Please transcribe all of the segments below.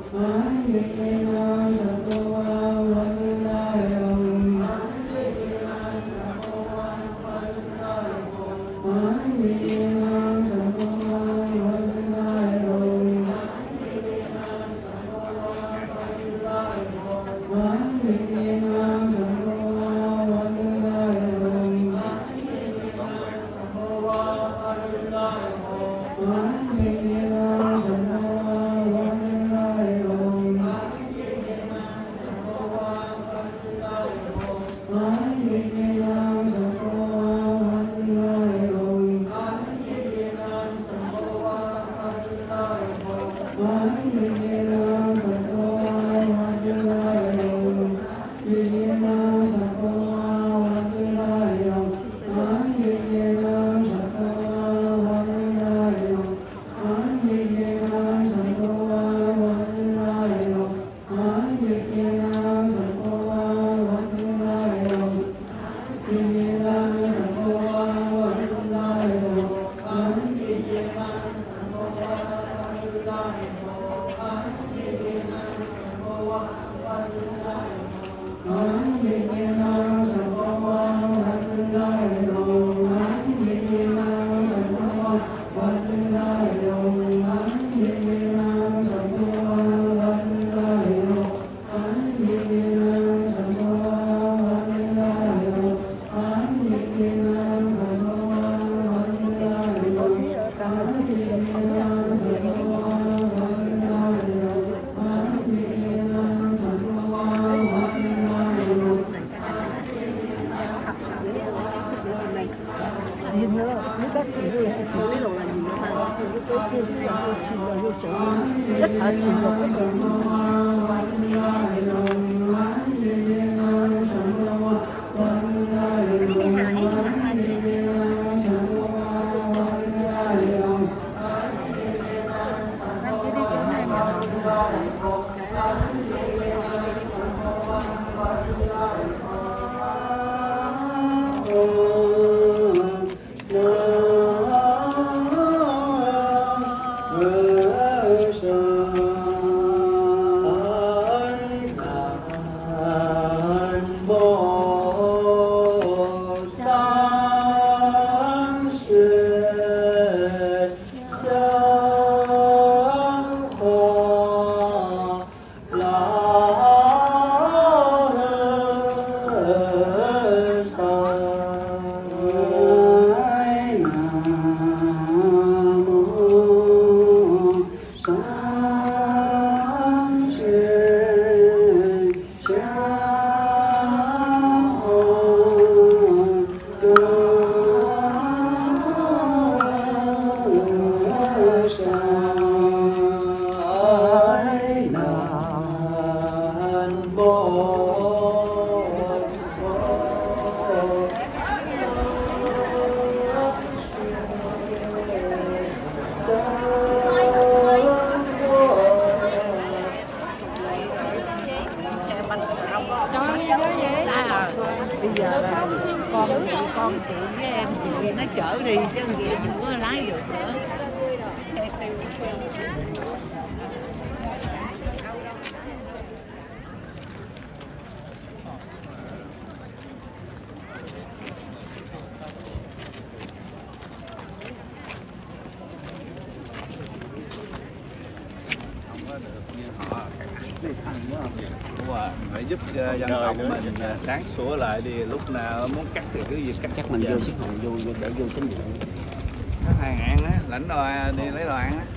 Phải giúp dân tộc mình sáng sủa lại đi, lúc nào muốn cắt thì cứ việc cắt. Chắc mình vô xếp hàng vô để vô tín dụng. Khách hàng ăn á, lãnh đồ đi lấy đồ ăn á.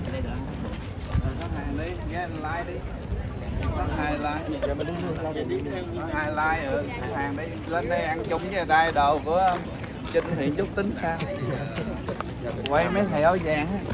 Khách hàng đi, ghé like đi. Khách hai like. Khách hai like rồi, khách hàng đi lên đây ăn chung với người ta đồ của Trinh Thiện Trúc tính sao? Quay mấy thầy áo vàng á.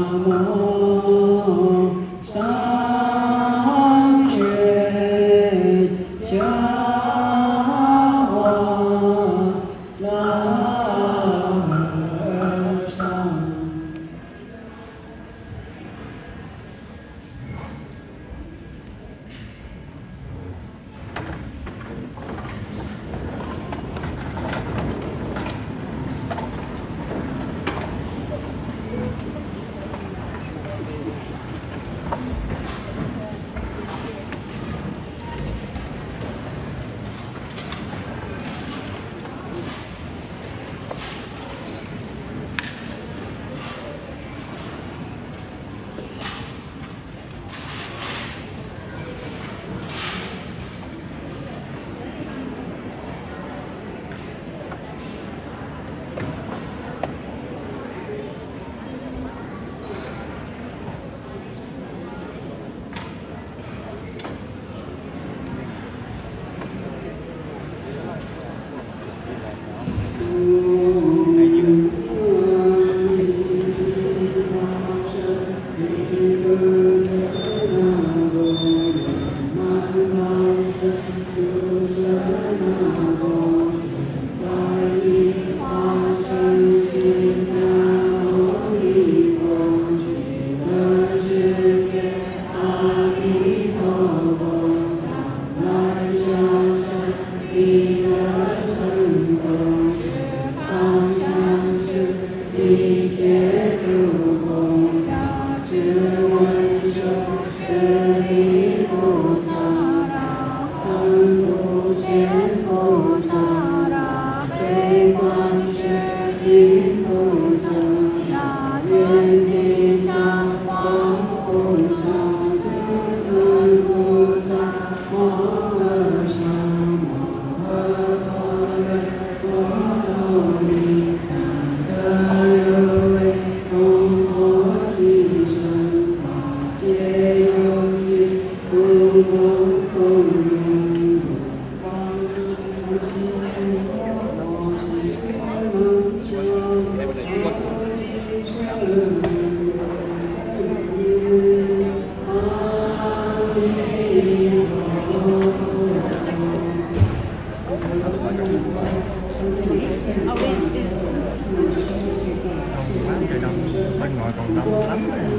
Bên ngoài còn đông lắm nè.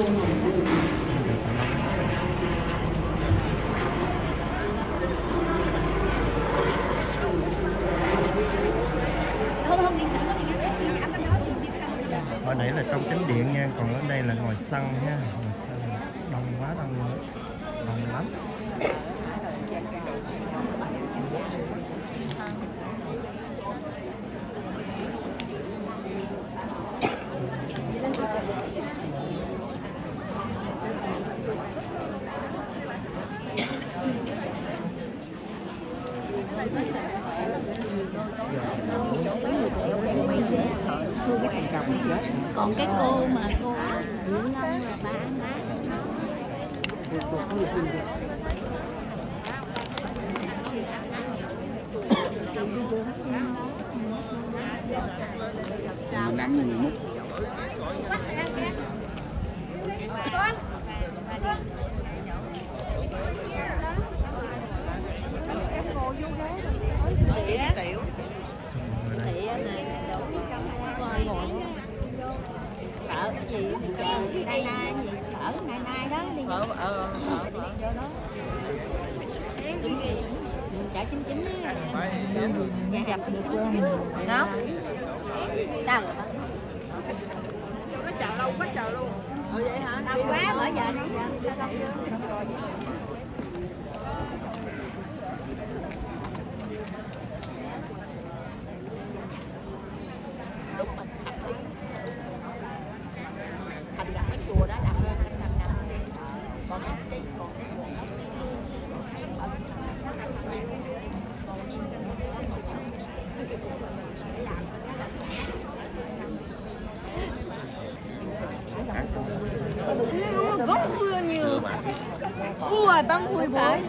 Ở nãy là trong chánh điện nha, còn ở đây là ngoài sân nha, ngoài sân đông quá, đông lắm. Còn cái cô mà cô Nguyễn Ngân là ba nắng như mút. ở gì nay nay gì ở nay nay đó đi cho đó chợ 99 á gặp được chưa đó đâu có chờ lâu quá chờ luôn vậy hả lâu quá bởi giờ nó băng khui bơi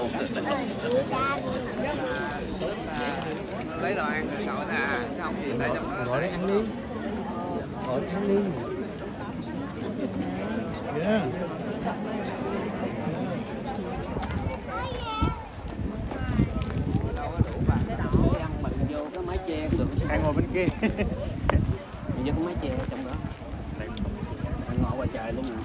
lấy đồ ăn rồi ngồi nè, không gì tại trong đó. Gọi đi ăn đi. Gọi đi ăn đi. Yeah. Ăn ngồi bên kia. Bây giờ có mái che trong đó. Ăn ngồi ngoài trời luôn nè.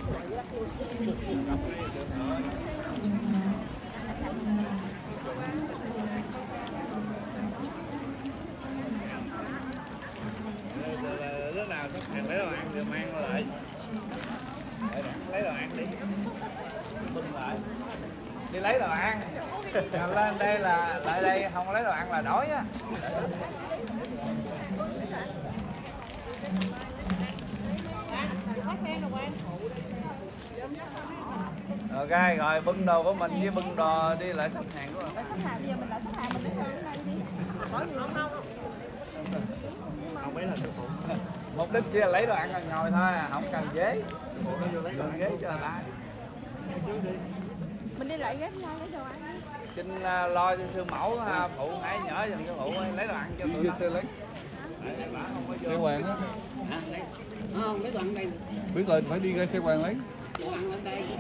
Lúc nào sắp hàng lấy đồ ăn thì mang lại. Lấy đồ ăn đi. Bưng lại. Đi lấy đồ ăn. Lên đây là lại đây không lấy đồ ăn là đói á. Ok rồi bưng đồ của mình với bưng đồ đi lại khách hàng của mình. Mục đích chỉ là lấy đồ ăn là ngồi thôi, không cần ghế. Dùng ghế cho người ta. Mình đi lại ghép nhau lấy đồ ăn. Trinh lo cho sư mẫu phụ nãy nhỏ dùm cho phụ lấy đồ ăn cho tụi nó. Xe hoàng á. Không, lấy đồ ăn đây. Biết rồi phải đi ra xe hoàng lấy. Đồ ăn lên đây.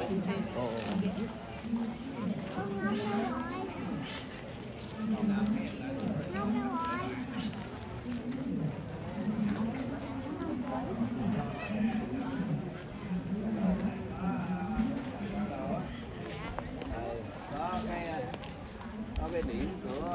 Có cái điểm của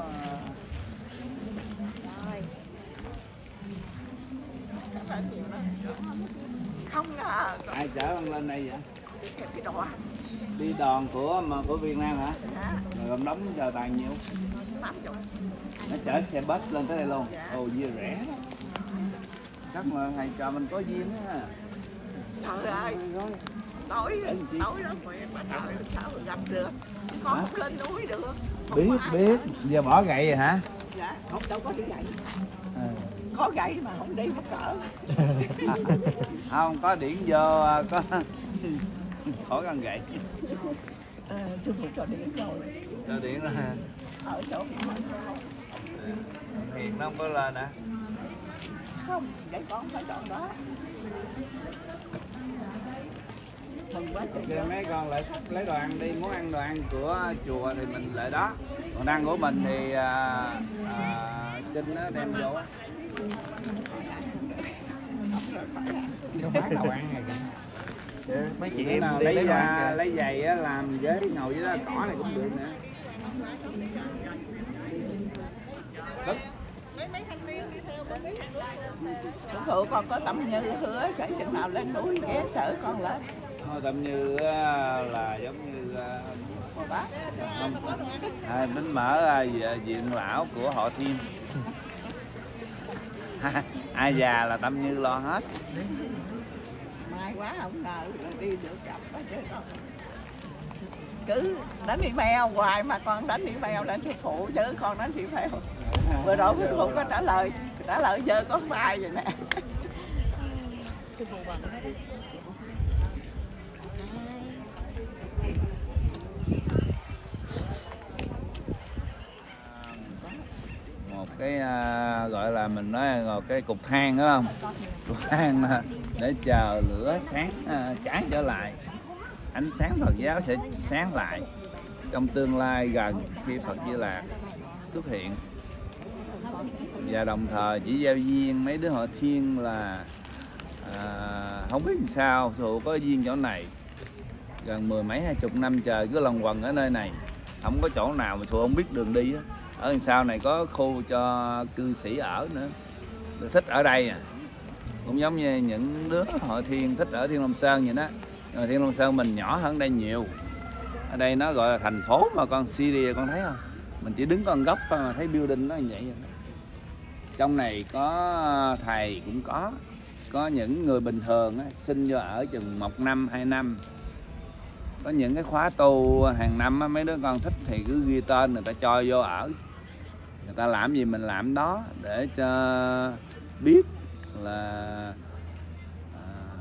Không à. ai chở con lên đây vậy? Cái đồ Đi đoàn của Việt Nam hả? Rồi gồm đóng giờ toàn nhiêu? 80. Nó chở xe bus lên tới đây luôn. Ồ dưa rẻ đó. Chắc là thầy trò mình có duyên á. Trời ơi. Tối đó nguyện mà trời sao mà gặp được. Con không lên núi được. Biết. Giờ bỏ gậy rồi hả? Dạ, không đâu có đi gậy. Có gậy mà không đi mất cỡ. Không có điện vô có khỏi cần gậy. Sư phụ cho điện rồi. Cho điện ra. Ở chỗ Hiền nó không có lên hả? không, vậy con phải chọn đó. Kêu mấy con lại lấy đồ ăn đi, muốn ăn đồ ăn của chùa thì mình lại đó, còn ăn của mình thì Trinh nó đem vô. Không bán đồ ăn này. Mấy chị em nào lấy giày á, làm ghế ngồi với đó cỏ này cũng được nè. Sư phụ con có Tâm Như hứa sẽ chừng nào lên núi ghé sở con lên. Thôi Tâm Như là giống như Bác. tính mở viện lão của họ Thiên. Ai già là Tâm Như lo hết. May quá không ngờ là đi được gặp đó chứ con. Cứ đánh email hoài mà con đánh email lên sư phụ chứ con đánh email. Vừa rồi sư phụ có trả lời giờ có file vậy nè. Sư phụ bằng hết đi. Một cái gọi là mình nói một cái cục than đúng không? Cục than để chờ lửa sáng cháy trở lại, ánh sáng Phật giáo sẽ sáng lại trong tương lai gần khi Phật Di Lạc xuất hiện. Và đồng thời chỉ gieo duyên mấy đứa họ Thiên là không biết làm sao Thụ có duyên chỗ này gần 10 mấy 20 năm trời cứ lần quần ở nơi này, không có chỗ nào mà Thụ không biết đường đi á. Ở đằng sau này có khu cho cư sĩ ở nữa, tôi thích ở đây à. Cũng giống như những đứa họ Thiên thích ở Thiên Long Sơn vậy đó. Nhưng Thiên Long Sơn mình nhỏ hơn đây nhiều. Ở đây nó gọi là thành phố mà con Syria con thấy không? Mình chỉ đứng con góc mà thấy building nó như vậy. Trong này có thầy cũng có những người bình thường á, xin vô ở chừng 1 năm 2 năm. Có những cái khóa tu hàng năm á, mấy đứa con thích thì cứ ghi tên người ta cho vô ở. Người ta làm gì mình làm đó để cho biết là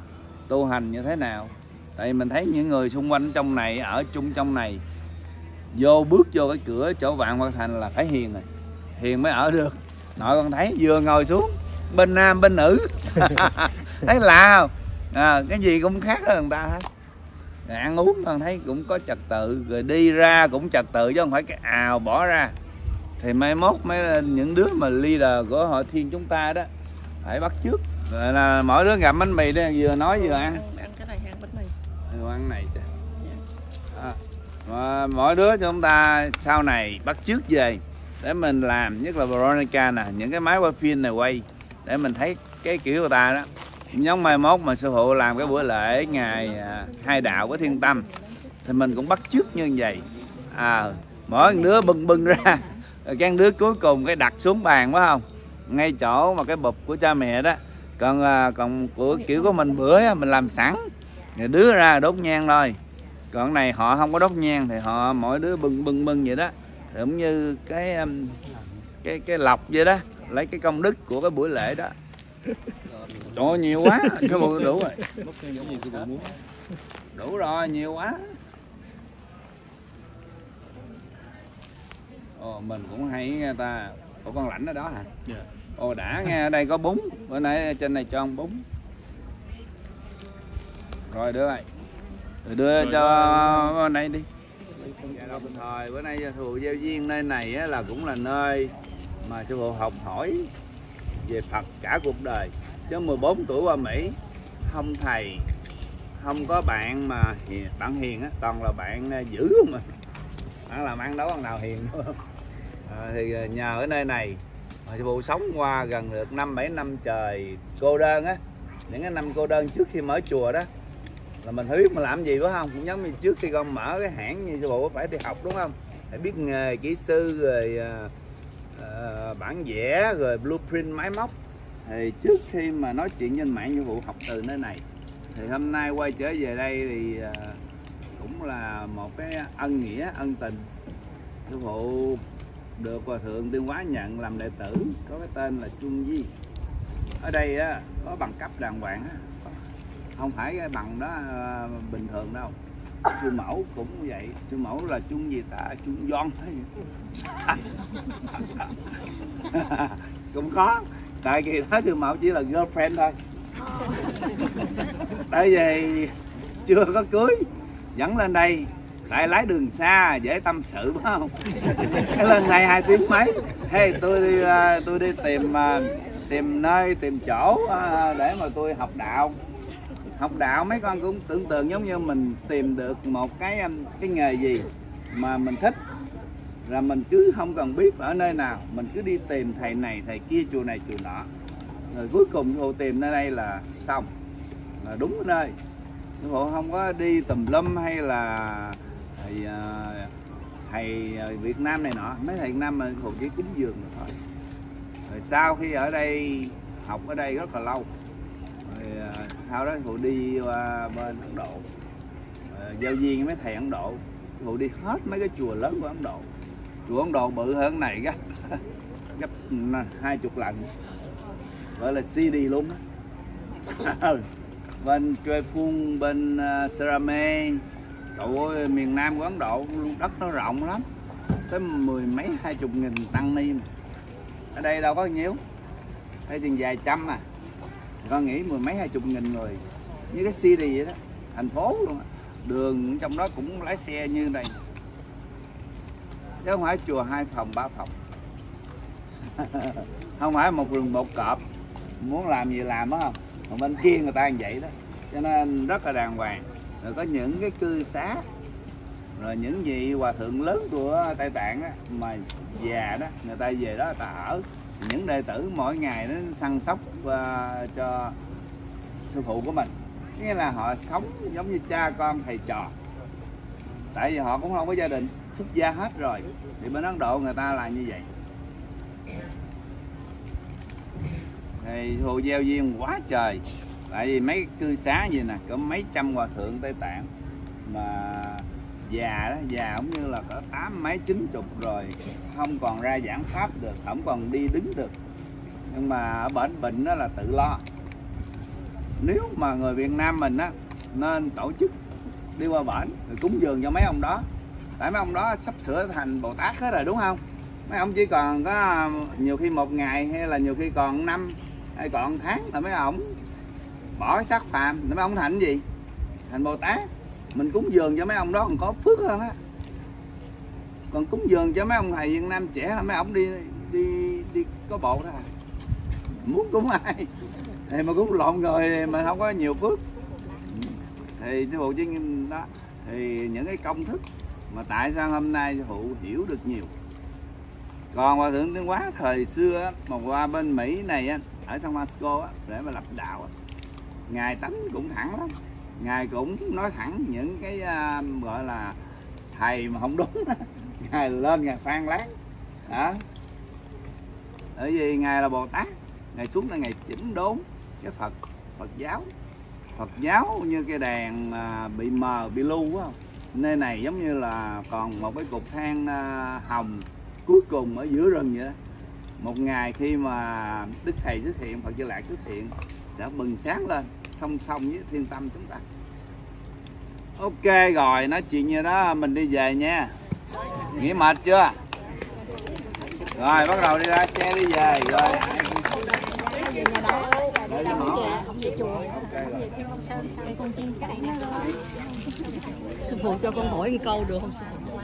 tu hành như thế nào. Tại vì mình thấy những người xung quanh trong này ở chung trong này bước vô cái cửa chỗ Vạn Văn Thành là phải hiền rồi, hiền mới ở được. Nội con thấy vừa ngồi xuống bên nam bên nữ thấy lạ không? Cái gì cũng khác hơn người ta hết. Rồi ăn uống con thấy cũng có trật tự, rồi đi ra cũng trật tự chứ không phải cái ào bỏ ra. Thì mai mốt những đứa mà leader của hội Thiên chúng ta đó phải bắt chước. Rồi là mỗi đứa gặp bánh mì đó vừa nói vừa ăn. Ăn cái này, ăn bánh mì. Ăn này chứ. Mỗi đứa chúng ta sau này bắt chước về để mình làm, nhất là Veronica nè, những cái máy quay phim này quay để mình thấy cái kiểu của ta đó. Giống mai mốt mà sư phụ làm cái buổi lễ ngày hai đạo của Thiên Tâm thì mình cũng bắt chước như vậy. Mỗi đứa bưng ra, rồi cái đứa cuối cùng cái đặt xuống bàn phải không, ngay chỗ mà cái bụp của cha mẹ đó. Còn của kiểu của mình bữa mình làm sẵn, rồi đứa ra đốt nhang thôi. Còn này họ không có đốt nhang thì họ mỗi đứa bưng vậy đó, thì cũng như cái lọc vậy đó, lấy cái công đức của cái buổi lễ đó. Trời ơi, nhiều quá, cái bộ đủ rồi. Đủ rồi, nhiều quá. Mình cũng hay nghe ta. Ủa con lãnh ở đó hả? Dạ. Đã nghe, ở đây có bún. Bữa nay trên này cho ăn bún. Rồi đưa ơi. Rồi đưa cho bên đây đi. Đồng thời bữa nay sư phụ Gieo Duyên nơi này là cũng là nơi mà sư phụ học hỏi về Phật cả cuộc đời. Chứ 14 tuổi qua Mỹ, không thầy, không có bạn mà bạn hiền á, toàn là bạn dữ không mà. Bạn làm ăn đâu ăn nào hiền đúng không? Thì nhờ ở nơi này mà sư phụ sống qua gần được 5-7 năm trời cô đơn á. Những cái năm cô đơn trước khi mở chùa đó là mình phải biết mình làm gì phải không? Cũng giống như trước khi con mở cái hãng như sư phụ phải đi học đúng không? Phải biết nghề kỹ sư rồi bản vẽ rồi blueprint máy móc. Thì trước khi mà nói chuyện trên mạng sư phụ học từ nơi này. Thì hôm nay quay trở về đây thì cũng là một cái ân nghĩa, ân tình. Sư phụ được Hòa Thượng Tuyên Hóa nhận làm đệ tử, có cái tên là Chuân Di. Ở đây á, có bằng cấp đàng hoàng á. Không phải cái bằng đó bình thường đâu. Sư mẫu cũng vậy. Sư mẫu là Chuân gì ta? Chuân Doan cũng có. Tại kỳ đó sư mẫu chỉ là girlfriend thôi. Tại vì chưa có cưới, dẫn lên đây tại lái đường xa dễ tâm sự phải không? Cái lên này 2 tiếng mấy. Hey, tôi đi tìm nơi, tìm chỗ để mà tôi học đạo. Học đạo mấy con cũng tưởng tượng giống như mình tìm được một cái nghề gì mà mình thích, rồi mình cứ không cần biết ở nơi nào, mình cứ đi tìm thầy này thầy kia, chùa này chùa nọ, rồi cuối cùng cô tìm nơi đây là xong, là đúng ở nơi. Cô không có đi tùm lum hay là thầy Việt Nam này nọ. Mấy thầy Việt Nam mà cô chỉ cúng dường rồi thôi. Rồi sau khi ở đây học ở đây rất là lâu, rồi sau đó cô đi qua bên Ấn Độ, giao duyên với mấy thầy Ấn Độ. Cô đi hết mấy cái chùa lớn của Ấn Độ. Chùa Ấn Độ bự hơn này gấp 20 lần, gọi là CD luôn đó. Bên Choi Phun, bên Sarame, trời ơi, miền Nam của Ấn Độ đất nó rộng lắm, tới 10 mấy 20 nghìn tăng ni. Ở đây đâu có nhiều, đây chừng vài trăm à. Con nghĩ 10 mấy 20 nghìn người, như cái CD vậy đó, thành phố luôn. Đường trong đó cũng lái xe như này, chứ không phải chùa 2 phòng 3 phòng. Không phải một rừng một cọp, muốn làm gì làm đó không. Còn bên kia người ta như vậy đó, cho nên rất là đàng hoàng. Rồi có những cái cư xá, rồi những vị hòa thượng lớn của Tây Tạng đó, mà già đó, người ta về đó người ta ở. Những đệ tử mỗi ngày nó săn sóc cho sư phụ của mình, nghĩa là họ sống giống như cha con thầy trò. Tại vì họ cũng không có gia đình, xuất gia hết rồi. Thì bên Ấn Độ người ta là như vậy. Thì Hồ Gieo Duyên quá trời. Tại vì mấy cư xá gì nè, có mấy trăm hòa thượng Tây Tạng mà già đó, già cũng như là cỡ 8 mấy 90 rồi, không còn ra giảng pháp được, không còn đi đứng được. Nhưng mà ở bển bệnh đó là tự lo. Nếu mà người Việt Nam mình á nên tổ chức đi qua bển rồi cúng dường cho mấy ông đó, Tại mấy ông đó sắp sửa thành Bồ Tát hết rồi đúng không? Mấy ông chỉ còn có nhiều khi 1 ngày hay là nhiều khi còn 5 hay còn tháng là mấy ông bỏ cái xác phàm để mấy ông thành gì? Thành Bồ Tát. Mình cúng dường cho mấy ông đó còn có phước hơn á. Còn cúng dường cho mấy ông thầy Việt Nam trẻ là mấy ông đi có bộ đó à. Muốn cúng ai thì mà cúng lộn người mà không có nhiều phước. Thì sư phụ chứ đó thì những cái công thức mà tại sao hôm nay sư phụ hiểu được nhiều. Còn Hòa Thượng Tiến Hóa thời xưa mà qua bên Mỹ này á, ở San Francisco để mà lập đạo á, ngài tánh cũng thẳng lắm, ngài cũng nói thẳng những cái gọi là thầy mà không đúng đó. Ngài lên ngài phàn láng đó, bởi vì ngài là Bồ Tát, ngài xuống là ngài chỉnh đốn cái Phật giáo như cái đèn bị mờ bị lu quá, nơi này giống như là còn một cái cục than hồng cuối cùng ở giữa rừng vậy đó. Một ngày khi mà Đức Thầy xuất hiện, Phật Di Lạc xuất hiện sẽ bừng sáng lên song song với thiên tâm chúng ta. Ok rồi, nói chuyện như đó mình đi về nha. Nghỉ mệt chưa? Rồi bắt đầu đi ra xe đi về rồi. Sư phụ cho con hỏi một câu được không sư phụ?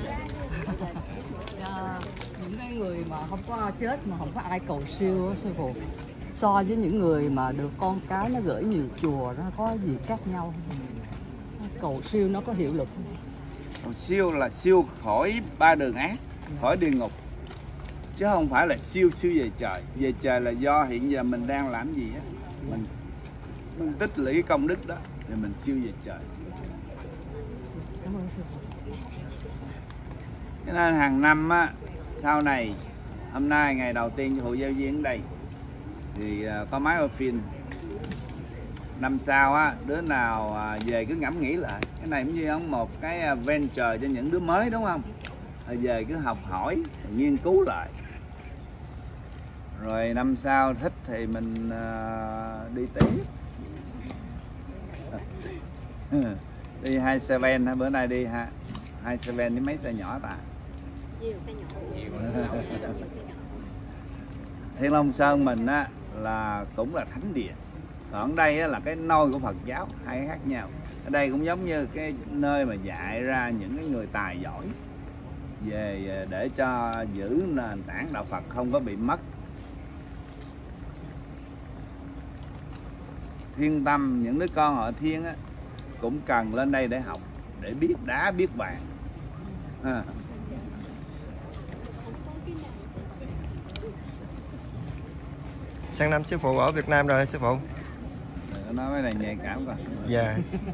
Những cái người mà không có chết mà không có ai cầu siêu đó, sư phụ, so với những người mà được con cái nó gửi nhiều chùa nó có gì khác nhau không? Cầu siêu nó có hiệu lực không? Cầu siêu là siêu khỏi 3 đường ác, khỏi địa ngục, chứ không phải là siêu về trời. Về trời là do hiện giờ mình đang làm gì á, mình tích lũy công đức đó thì mình siêu về trời. Cảm ơn sư phụ. Cho nên hàng năm á, sau này hôm nay ngày đầu tiên cho hội giao duyên ở đây thì có máy ở phim. Năm sau á, đứa nào về cứ ngẫm nghĩ lại, cái này cũng như một cái venture cho những đứa mới đúng không? Rồi về cứ học hỏi, nghiên cứu lại. Rồi năm sau thích thì mình đi tiếp. Đi 27 bữa nay đi 27 đi mấy xe nhỏ ta? Nhiều xe nhỏ. Thiên Long Sơn mình á là cũng là thánh địa. Còn ở đây á, là cái nôi của Phật giáo, hai cái khác nhau. Ở đây cũng giống như cái nơi mà dạy ra những cái người tài giỏi về để cho giữ nền tảng đạo Phật không có bị mất. Thiên tâm, những đứa con họ Thiên á cũng cần lên đây để học, để biết đá biết vàng. Sang năm sư phụ ở Việt Nam rồi sư phụ? Nói cái này nhạy cảm coi. Dạ.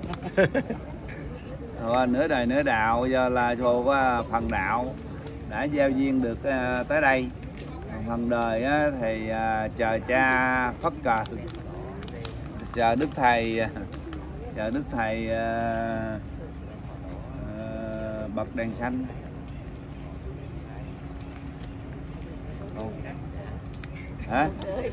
Rồi, nửa đời nửa đạo, giờ là chùa phần đạo đã giao duyên được tới đây. Phần đời á, thì chờ cha phất cờ, chờ Đức Thầy bật đèn xanh. Hả?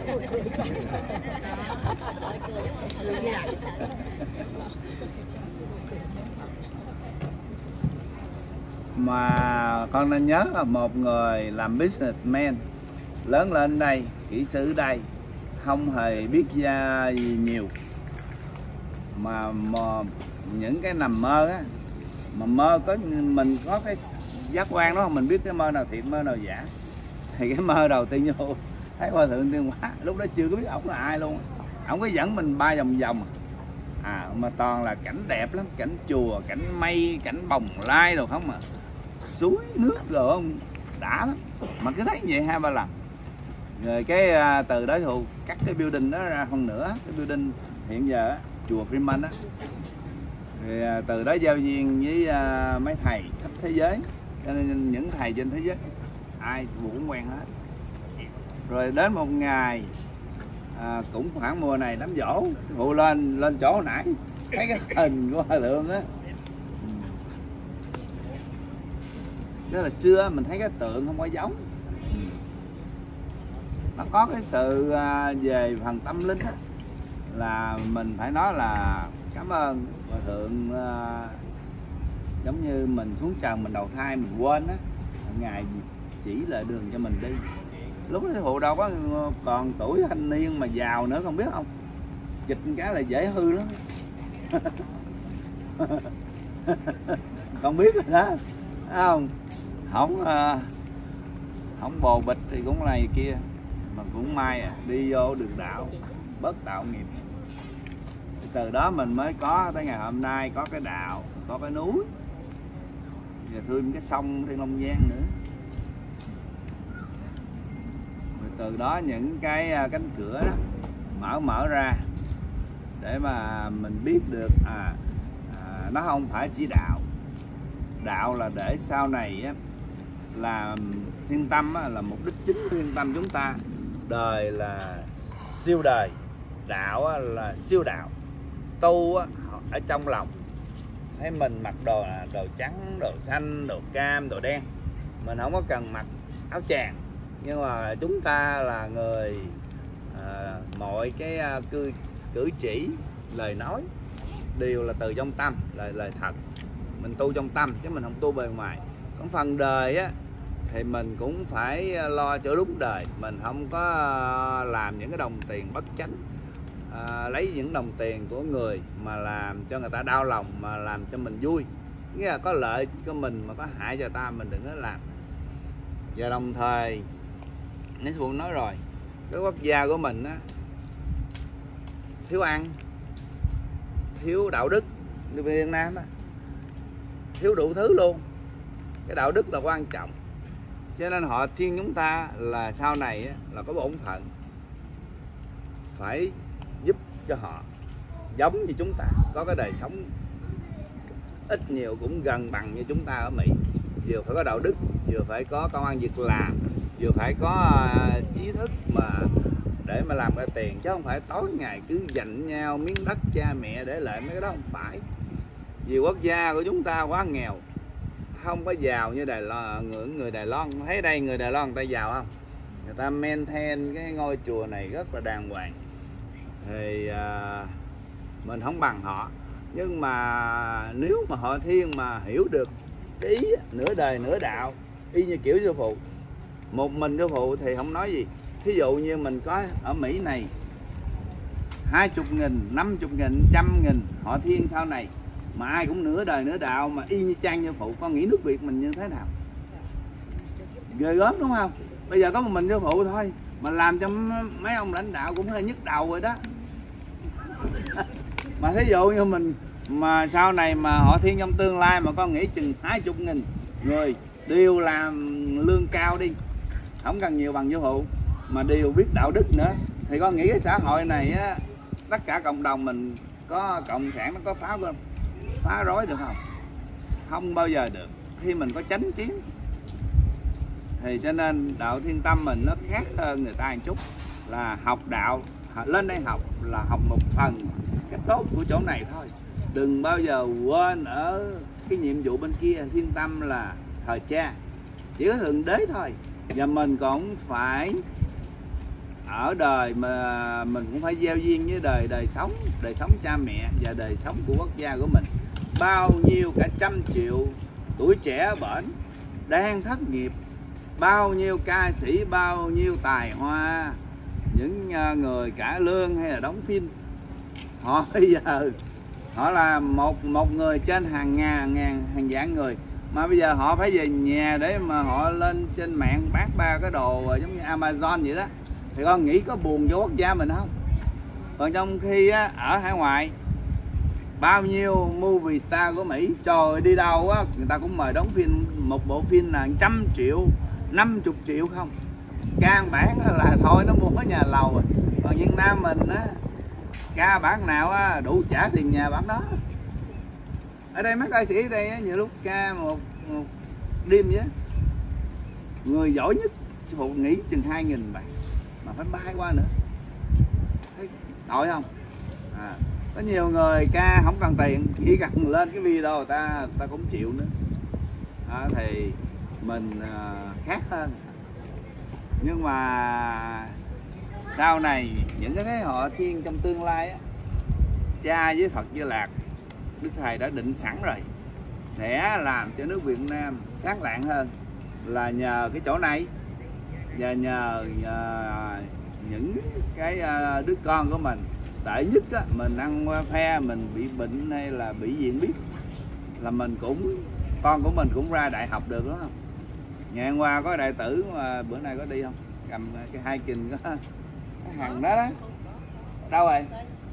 Mà con nên nhớ là một người làm businessman lớn lên đây, kỹ sư đây, không hề biết gì nhiều, mà những cái nằm mơ á, mà mơ có mình có cái giác quan đó, mình biết cái mơ nào thiệt mơ nào giả. Thì cái mơ đầu tiên vô thấy Hòa Thượng Tiên Hóa, lúc đó chưa có biết ổng là ai luôn, ổng có dẫn mình 3 vòng mà toàn là cảnh đẹp lắm, cảnh chùa, cảnh mây, cảnh bồng lai rồi không, mà suối nước rồi không, đã lắm, mà cứ thấy vậy 2-3 lần. Rồi cái từ đó thì cắt cái building đó ra hơn nữa, cái building hiện giờ chùa Freeman á, thì từ đó giao duyên với mấy thầy khắp thế giới, cho nên những thầy trên thế giới ai cũng quen hết. Rồi đến một ngày cũng khoảng mùa này đám dỗ, phụ lên chỗ hồi nãy thấy cái hình của Hòa Thượng á, đó là xưa mình thấy cái tượng không có giống, nó có cái sự về phần tâm linh á, là mình phải nói là cảm ơn Hòa Thượng giống như mình xuống trần mình đầu thai mình quên á, Ngài chỉ lại đường cho mình đi. Lúc đó sư phụ đâu có còn tuổi thanh niên mà giàu nữa, không biết không, dịch cái là dễ hư lắm. Không biết rồi đó, không không bồ bịch thì cũng này kia, mà cũng may đi vô đường đạo bớt tạo nghiệp. Từ đó mình mới có tới ngày hôm nay, có cái đạo, có cái núi, và thêm cái sông Thiên Long Giang nữa. Rồi từ đó những cái cánh cửa đó mở ra để mà mình biết được nó không phải chỉ đạo. Đạo là để sau này á, là thiên tâm á, là mục đích chính của thiên tâm chúng ta. Đời là siêu đời, đạo á, là siêu đạo. Tu á, ở trong lòng thấy mình mặc đồ trắng, đồ xanh, đồ cam, đồ đen, mình không có cần mặc áo choàng, nhưng mà chúng ta là người mọi cái cử chỉ, lời nói đều là từ trong tâm, lời thật. Mình tu trong tâm chứ mình không tu bề ngoài. Còn phần đời á thì mình cũng phải lo cho đúng đời, mình không có làm những cái đồng tiền bất chánh, lấy những đồng tiền của người mà làm cho người ta đau lòng, mà làm cho mình vui, nghĩa là có lợi cho mình mà có hại cho ta mình đừng có làm. Và đồng thời Sư Phụ nói rồi, cái quốc gia của mình á, thiếu ăn, thiếu đạo đức, như Việt Nam á, thiếu đủ thứ luôn. Cái đạo đức là quan trọng, cho nên họ thiên chúng ta là sau này á, là có bổn phận phải giúp cho họ giống như chúng ta, có cái đời sống ít nhiều cũng gần bằng như chúng ta ở Mỹ. Vừa phải có đạo đức, vừa phải có công ăn việc làm, vừa phải có trí thức mà để mà làm ra tiền, chứ không phải tối ngày cứ giành nhau miếng đất cha mẹ để lại, mấy cái đó không phải. Vì quốc gia của chúng ta quá nghèo, không có giàu như Đài Loan. Người Đài Loan thấy đây, người Đài Loan người ta giàu không? Người ta maintain cái ngôi chùa này rất là đàng hoàng, thì mình không bằng họ. Nhưng mà nếu mà họ thiên mà hiểu được cái ý nửa đời nửa đạo, y như kiểu Sư Phụ, một mình Sư Phụ thì không nói gì. Thí dụ như mình có ở Mỹ này 20.000, 50.000, 100.000 họ thiên sau này, mà ai cũng nửa đời nửa đạo mà y như chang Sư Phụ, con nghĩ nước Việt mình như thế nào? Ghê gớm đúng không? Bây giờ có một mình Sư Phụ thôi mà làm cho mấy ông lãnh đạo cũng hơi nhức đầu rồi đó. Mà thí dụ như mình mà sau này mà họ thiên trong tương lai mà con nghĩ chừng 20.000 người đều làm lương cao đi, không cần nhiều bằng Sư Phụ, mà đều biết đạo đức nữa, thì con nghĩ cái xã hội này á, tất cả cộng đồng mình có cộng sản nó có phá rối được không? Không bao giờ được, khi mình có chánh kiến. Thì cho nên đạo thiên tâm mình nó khác hơn người ta một chút, là học đạo, lên đây học là học một phần cái tốt của chỗ này thôi. Đừng bao giờ quên ở cái nhiệm vụ bên kia. Thiên tâm là thờ cha, chỉ có Thượng Đế thôi. Và mình cũng phải ở đời mà mình cũng phải gieo duyên với đời sống cha mẹ và đời sống của quốc gia của mình. Bao nhiêu cả 100 triệu tuổi trẻ bển đang thất nghiệp, bao nhiêu ca sĩ, bao nhiêu tài hoa, những người cả lương hay là đóng phim, họ bây giờ họ là một người trên hàng vạn người, mà bây giờ họ phải về nhà để mà họ lên trên mạng bán ba cái đồ giống như Amazon vậy đó. Thì con nghĩ có buồn cho quốc gia mình không? Còn trong khi á, ở hải ngoại bao nhiêu movie star của Mỹ, trời đi đâu á người ta cũng mời đóng phim, một bộ phim là 100 triệu, 50 triệu không, can bản là thôi nó mua cái nhà lầu rồi. Còn Việt Nam mình á, ca bản nào á đủ trả tiền nhà bản đó. Ở đây mấy ca sĩ ở đây á, nhiều lúc ca một đêm vậy, người giỏi nhất Sư Phụ nghĩ chừng 2.000 bạn mà phải bay qua nữa, thấy tội không? Có nhiều người ca không cần tiền, chỉ cần lên cái video ta cũng chịu nữa. Thì mình khác hơn. Nhưng mà sau này những cái thế họ thiên trong tương lai á, cha với Phật Di Lạc, Đức Thầy đã định sẵn rồi. sẽ làm cho nước Việt Nam sáng lạng hơn là nhờ cái chỗ này, và nhờ những cái đứa con của mình. Để nhất á, mình ăn qua phe mình bị bệnh hay là bị gì biết là mình cũng, con của mình cũng ra đại học được, đúng không? Ngày hôm qua có đại tử mà bữa nay có đi không? Cầm cái 2 kình có cái hàng đó đó. Đâu rồi?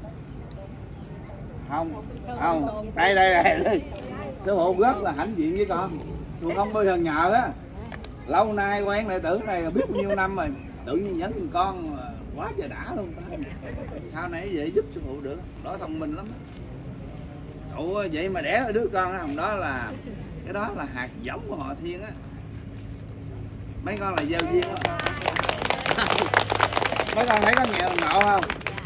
Không, không. Đây. Sư phụ rất là hãnh diện với con. Tôi không bao giờ nhờ á. Lâu nay quen đại tử này biết bao nhiêu năm rồi. Tự nhiên dẫn con quá trời đã luôn. Sau này vậy giúp sư phụ được. Đó thông minh lắm. Cậu vậy mà đẻ đứa con đó, đó là cái đó là hạt giống của họ Thiên á. Mấy con là gieo duyên đó. Mấy con thấy có nghèo nọ không?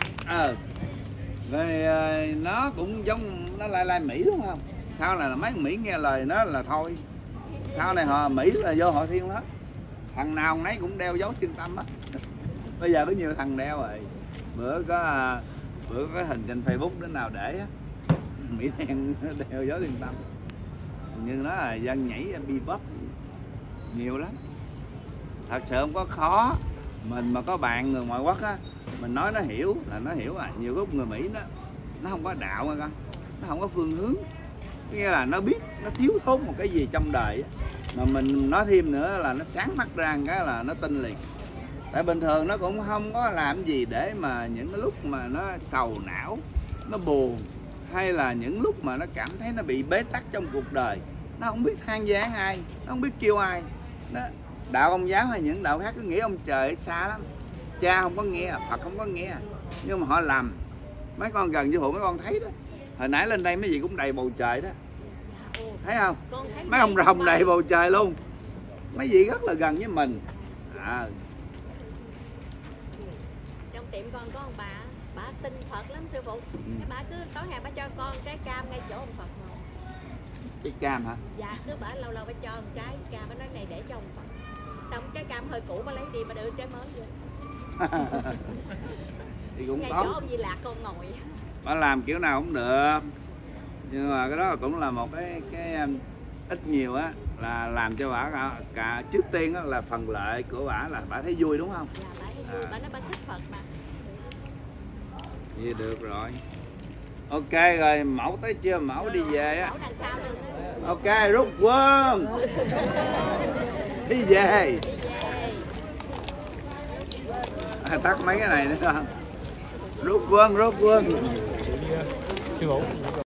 Rồi nó cũng giống nó lai Mỹ đúng không? Sau này là mấy Mỹ nghe lời nó là thôi. Sau này họ Mỹ là vô họ Thiên hết. Thằng nào nấy cũng đeo dấu Thiên Tâm á. Bây giờ có nhiều thằng đeo rồi. Bữa có hình trên Facebook đứa nào để á, Mỹ đen đeo dấu Thiên Tâm. Nhưng nó là dân nhảy bebop nhiều lắm. Thật sự không có khó. Mình mà có bạn người ngoại quốc á, mình nói nó hiểu là nó hiểu à. Nhiều lúc người Mỹ nó không có đạo nha con, nó không có phương hướng, nghĩa là nó biết nó thiếu thốn một cái gì trong đời á. Mà mình nói thêm nữa là nó sáng mắt ra cái là nó tin liền. Tại bình thường nó cũng không có làm gì để mà những cái lúc mà nó sầu não, nó buồn, hay là những lúc mà nó cảm thấy nó bị bế tắc trong cuộc đời, nó không biết than vãn ai, nó không biết kêu ai. Nó đạo Công giáo hay những đạo khác cứ nghĩ ông trời xa lắm, cha không có nghe, Phật không có nghe, nhưng mà họ làm. Mấy con gần với hộ mấy con thấy đó, hồi nãy lên đây mấy gì cũng đầy bầu trời đó, thấy không? Mấy ông rồng đầy bầu trời luôn, mấy vị rất là gần với mình. Trong tiệm con có ông bà tin Phật lắm sư phụ. Cái bà cứ tối ngày bà cho con trái cam ngay chỗ ông Phật ngồi. Trái cam hả? Dạ, cứ bà lâu lâu bà cho một trái cam, bà nói này để cho ông Phật. Xong cái cam hơi cũ bà lấy đi, bà đưa trái mới vô. Thì cũng ngay có. chỗ ông Di Lạc con ngồi. Bà làm kiểu nào cũng được, nhưng mà cái đó cũng là một cái ít nhiều á, là làm cho bà cả trước tiên á, là phần lợi của bà là bà thấy vui đúng không? Dạ, bà thấy vui, bà nói bà thích Phật mà. Vậy được rồi. Ok rồi, mẫu tới chưa? Mẫu đi về á. Mẫu đằng sau luôn. Ok, rút quân. Đi về. Tắt mấy cái này nữa không? Rút quân. Sư phụ